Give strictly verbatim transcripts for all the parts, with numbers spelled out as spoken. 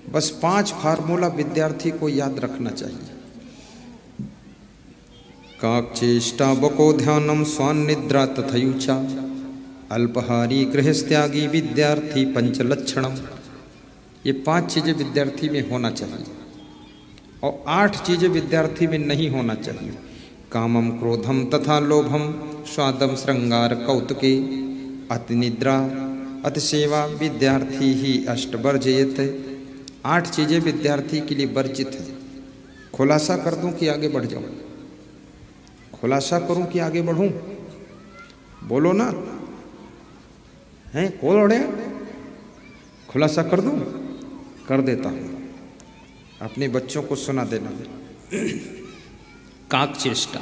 बस पांच फार्मूला विद्यार्थी को याद रखना चाहिए। काकचेष्टा बको ध्यानम स्वानिद्रा तथयुचा अल्पहारी गृहस्त्यागी विद्यार्थी पंचलक्षणम। ये पांच चीजें विद्यार्थी में होना चाहिए और आठ चीजें विद्यार्थी में नहीं होना चाहिए। कामम क्रोधम तथा लोभम स्वादम श्रृंगार कौतुके अतिनिद्रा अतिसेवा विद्यार्थी ही अष्टवर्जयते। आठ चीजें विद्यार्थी के लिए वर्जित है। खुलासा कर दूं कि आगे बढ़ जाऊं? खुलासा करूं कि आगे बढ़ूं? बोलो ना, हैं कौन ओढ़े? खुलासा कर दूं? कर देता हूं, अपने बच्चों को सुना देना। काकचेष्टा,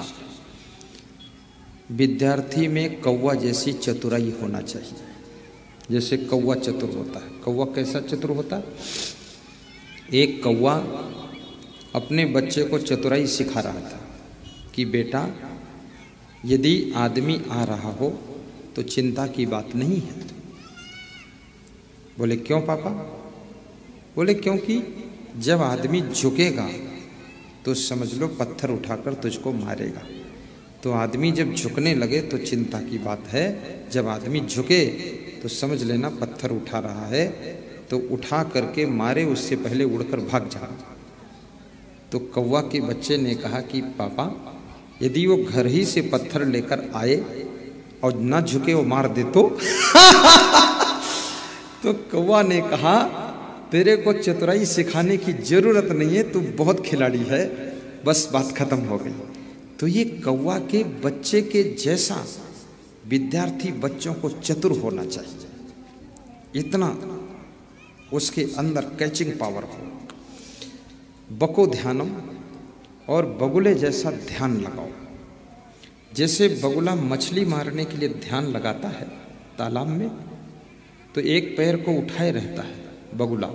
विद्यार्थी में कौवा जैसी चतुराई होना चाहिए। जैसे कौवा चतुर होता है। कौवा कैसा चतुर होता है? एक कौवा अपने बच्चे को चतुराई सिखा रहा था कि बेटा यदि आदमी आ रहा हो तो चिंता की बात नहीं है। बोले क्यों पापा? बोले क्योंकि जब आदमी झुकेगा तो समझ लो पत्थर उठाकर तुझको मारेगा। तो आदमी जब झुकने लगे तो चिंता की बात है। जब आदमी झुके तो समझ लेना पत्थर उठा रहा है, तो उठा करके मारे उससे पहले उड़कर भाग जा। तो कौवा के बच्चे ने कहा कि पापा यदि वो घर ही से पत्थर लेकर आए और न झुके वो मार दे तो तो कौवा ने कहा तेरे को चतुराई सिखाने की जरूरत नहीं है, तू बहुत खिलाड़ी है, बस बात खत्म हो गई। तो ये कौवा के बच्चे के जैसा विद्यार्थी बच्चों को चतुर होना चाहिए, इतना उसके अंदर कैचिंग पावर हो। बको ध्यानम, और बगुले जैसा ध्यान लगाओ। जैसे बगुला मछली मारने के लिए ध्यान लगाता है तालाब में, तो एक पैर को उठाए रहता है बगुला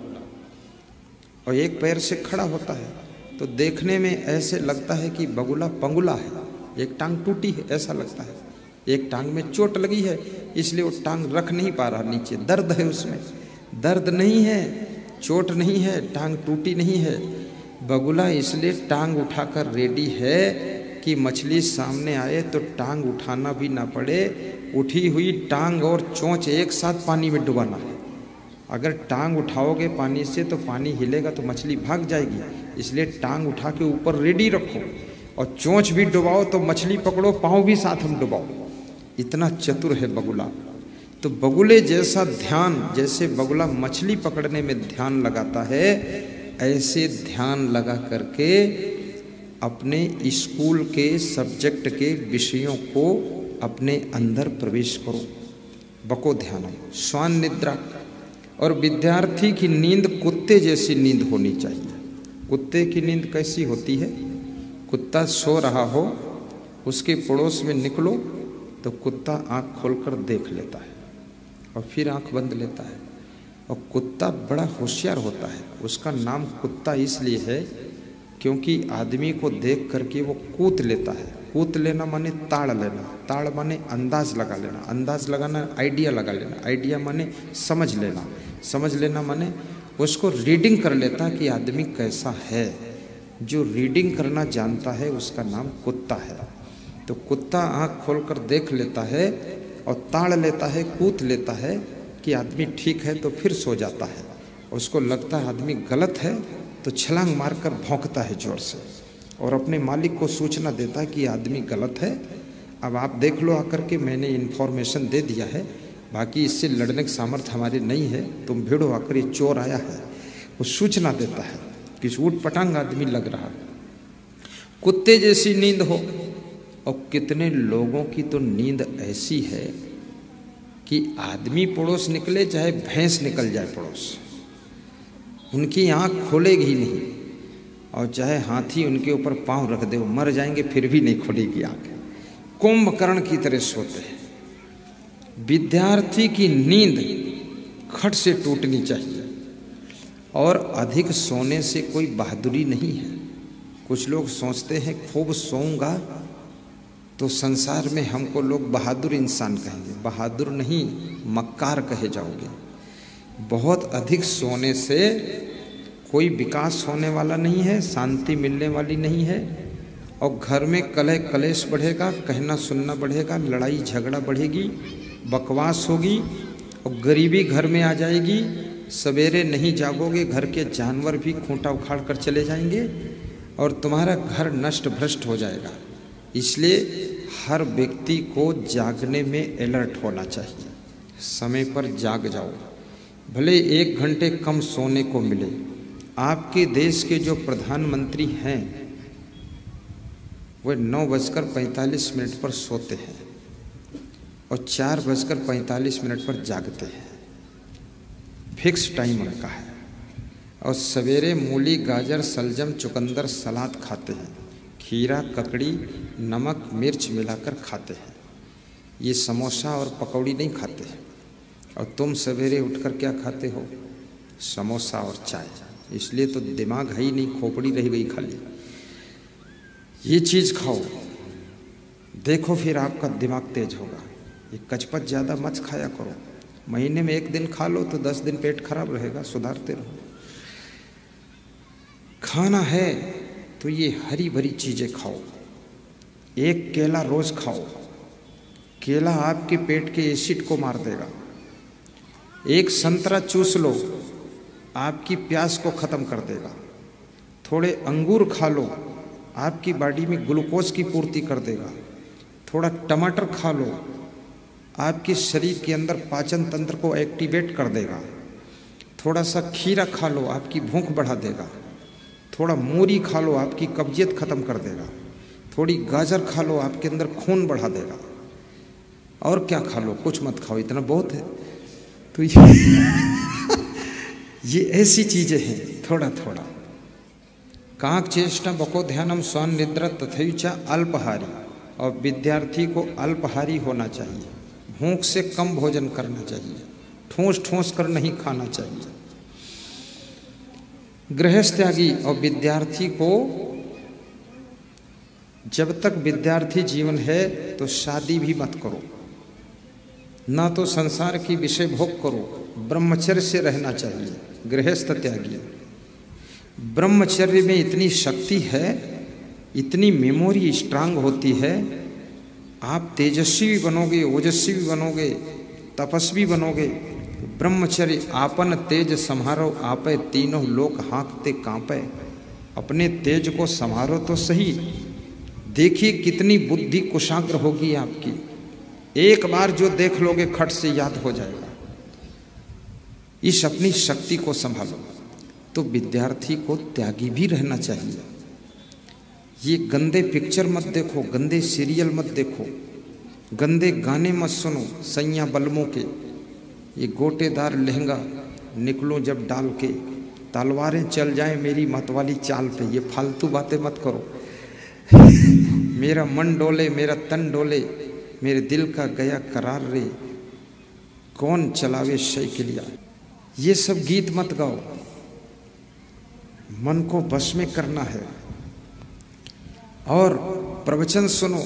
और एक पैर से खड़ा होता है, तो देखने में ऐसे लगता है कि बगुला पंगुला है, एक टांग टूटी है ऐसा लगता है, एक टांग में चोट लगी है इसलिए वो टांग रख नहीं पा रहा नीचे, दर्द है उसमें। दर्द नहीं है, चोट नहीं है, टांग टूटी नहीं है। बगुला इसलिए टांग उठाकर रेडी है कि मछली सामने आए तो टांग उठाना भी ना पड़े, उठी हुई टांग और चोंच एक साथ पानी में डुबाना है। अगर टांग उठाओगे पानी से तो पानी हिलेगा तो मछली भाग जाएगी, इसलिए टांग उठा के ऊपर रेडी रखो और चोंच भी डुबाओ तो मछली पकड़ो, पाँव भी साथ हम डुबाओ। इतना चतुर है बगुला। तो बगुले जैसा ध्यान, जैसे बगुला मछली पकड़ने में ध्यान लगाता है, ऐसे ध्यान लगा करके अपने स्कूल के सब्जेक्ट के विषयों को अपने अंदर प्रवेश करो। बको ध्यानम स्वान निद्रा, और विद्यार्थी की नींद कुत्ते जैसी नींद होनी चाहिए। कुत्ते की नींद कैसी होती है? कुत्ता सो रहा हो, उसके पड़ोस में निकलो तो कुत्ता आँख खोलकर देख लेता है और फिर आँख बंद लेता है। और कुत्ता बड़ा होशियार होता है। उसका नाम कुत्ता इसलिए है क्योंकि आदमी को देख करके वो कूद लेता है। कूद लेना माने ताड़ लेना, ताड़ माने अंदाज लगा लेना, अंदाज लगाना आइडिया लगा लेना, आइडिया माने समझ लेना, समझ लेना माने उसको रीडिंग कर लेता कि आदमी कैसा है। जो रीडिंग करना जानता है उसका नाम कुत्ता है। तो कुत्ता आँख खोलकर देख लेता है और ताड़ लेता है, कूद लेता है कि आदमी ठीक है, तो फिर सो जाता है। उसको लगता है आदमी गलत है तो छलांग मारकर भौंकता है जोर से और अपने मालिक को सूचना देता है कि आदमी गलत है, अब आप देख लो आकर के, मैंने इन्फॉर्मेशन दे दिया है, बाकी इससे लड़ने की सामर्थ्य हमारी नहीं है, तुम भिड़ो आकर, ये चोर आया है। वो सूचना देता है कि ऊट पटांग आदमी लग रहा है। कुत्ते जैसी नींद हो। और कितने लोगों की तो नींद ऐसी है कि आदमी पड़ोस निकले चाहे भैंस निकल जाए पड़ोस, उनकी आँख खोलेगी ही नहीं, और चाहे हाथी उनके ऊपर पांव रख दे वो मर जाएंगे फिर भी नहीं खुलेगी आँख। कुंभकर्ण की तरह सोते हैं। विद्यार्थी की नींद खट से टूटनी चाहिए और अधिक सोने से कोई बहादुरी नहीं है। कुछ लोग सोचते हैं खूब सोऊंगा तो संसार में हमको लोग बहादुर इंसान कहेंगे। बहादुर नहीं, मक्कार कहे जाओगे। बहुत अधिक सोने से कोई विकास होने वाला नहीं है, शांति मिलने वाली नहीं है, और घर में कलह कलेश बढ़ेगा, कहना सुनना बढ़ेगा, लड़ाई झगड़ा बढ़ेगी, बकवास होगी, और गरीबी घर में आ जाएगी। सवेरे नहीं जागोगे, घर के जानवर भी खूंटा उखाड़ कर चले जाएंगे और तुम्हारा घर नष्ट भ्रष्ट हो जाएगा। इसलिए हर व्यक्ति को जागने में अलर्ट होना चाहिए। समय पर जाग जाओ, भले एक घंटे कम सोने को मिले। आपके देश के जो प्रधानमंत्री हैं वह नौ बजकर पैंतालीस मिनट पर सोते हैं और चार बजकर पैंतालीस मिनट पर जागते हैं। फिक्स टाइम उनका है। और सवेरे मूली, गाजर, सलजम, चुकंदर, सलाद खाते हैं, खीरा, ककड़ी, नमक, मिर्च मिलाकर खाते हैं। ये समोसा और पकौड़ी नहीं खाते हैं। और तुम सवेरे उठकर क्या खाते हो? समोसा और चाय। इसलिए तो दिमाग है ही नहीं, खोपड़ी रह गई खाली। ये चीज़ खाओ, देखो फिर आपका दिमाग तेज होगा। ये कचपच ज़्यादा मत खाया करो। महीने में एक दिन खा लो तो दस दिन पेट खराब रहेगा, सुधारते रहो। खाना है तो ये हरी भरी चीज़ें खाओ। एक केला रोज खाओ, केला आपके पेट के एसिड को मार देगा। एक संतरा चूस लो, आपकी प्यास को ख़त्म कर देगा। थोड़े अंगूर खा लो, आपकी बॉडी में ग्लूकोज की पूर्ति कर देगा। थोड़ा टमाटर खा लो, आपके शरीर के अंदर पाचन तंत्र को एक्टिवेट कर देगा। थोड़ा सा खीरा खा लो, आपकी भूख बढ़ा देगा। थोड़ा मूरी खा लो, आपकी कब्जियत ख़त्म कर देगा। थोड़ी गाजर खा लो, आपके अंदर खून बढ़ा देगा। और क्या खा लो? कुछ मत खाओ, इतना बहुत है। तो ये, ये ऐसी चीज़ें हैं, थोड़ा थोड़ा। काक चेष्टा बको ध्यानम स्वान निद्रा तथैच अल्पहारी। और विद्यार्थी को अल्पहारी होना चाहिए। भूख से कम भोजन करना चाहिए, ठूस ठूस कर नहीं खाना चाहिए। गृहस्थ त्यागी और विद्यार्थी को, जब तक विद्यार्थी जीवन है तो शादी भी मत करो, ना तो संसार की विषय भोग करो। ब्रह्मचर्य से रहना चाहिए। गृहस्थ त्यागी, ब्रह्मचर्य में इतनी शक्ति है, इतनी मेमोरी स्ट्रांग होती है। आप तेजस्वी भी बनोगे, ओजस्वी भी बनोगे, तपस्वी बनोगे। ब्रह्मचर्य आपन तेज संहारो आपे, तीनों लोक हाँकते कांपे। अपने तेज को संहारो तो सही। देखिए कितनी बुद्धि कुशाग्र होगी आपकी। एक बार जो देख लोगे खट से याद हो जाएगा। इस अपनी शक्ति को संभालो। तो विद्यार्थी को त्यागी भी रहना चाहिए। ये गंदे पिक्चर मत देखो, गंदे सीरियल मत देखो, गंदे गाने मत सुनो सैया बलमों के। ये गोटेदार लहंगा निकलो जब डाल के, तलवारें चल जाएं मेरी मतवाली चाल पे। ये फालतू बातें मत करो। मेरा मन डोले, मेरा तन डोले, मेरे दिल का गया करार रे, कौन चलावे साइकिलिया। ये सब गीत मत गाओ। मन को बस में करना है। और प्रवचन सुनो।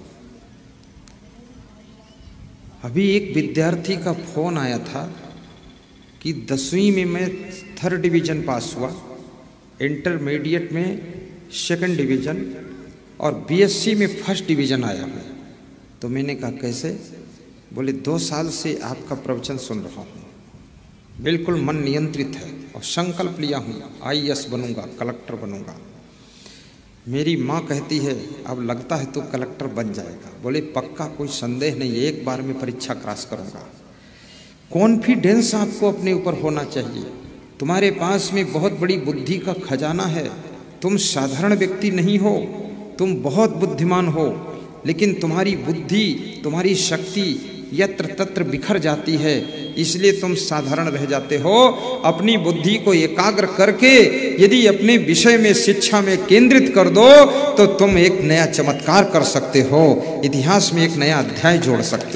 अभी एक विद्यार्थी का फोन आया था कि दसवीं में मैं थर्ड डिवीजन पास हुआ, इंटरमीडिएट में सेकंड डिवीजन और बीएससी में फर्स्ट डिवीजन आया मैं। तो मैंने कहा कैसे? बोले दो साल से आपका प्रवचन सुन रहा हूँ, बिल्कुल मन नियंत्रित है और संकल्प लिया हूँ आईएएस बनूंगा, कलेक्टर बनूंगा। मेरी माँ कहती है अब लगता है तो कलेक्टर बन जाएगा। बोले पक्का, कोई संदेह नहीं, एक बार में परीक्षा क्रॉस करूंगा। कॉन्फिडेंस आपको अपने ऊपर होना चाहिए। तुम्हारे पास में बहुत बड़ी बुद्धि का खजाना है। तुम साधारण व्यक्ति नहीं हो, तुम बहुत बुद्धिमान हो। लेकिन तुम्हारी बुद्धि, तुम्हारी शक्ति यत्र तत्र बिखर जाती है, इसलिए तुम साधारण रह जाते हो। अपनी बुद्धि को एकाग्र करके यदि अपने विषय में, शिक्षा में केंद्रित कर दो तो तुम एक नया चमत्कार कर सकते हो, इतिहास में एक नया अध्याय जोड़ सकते हो।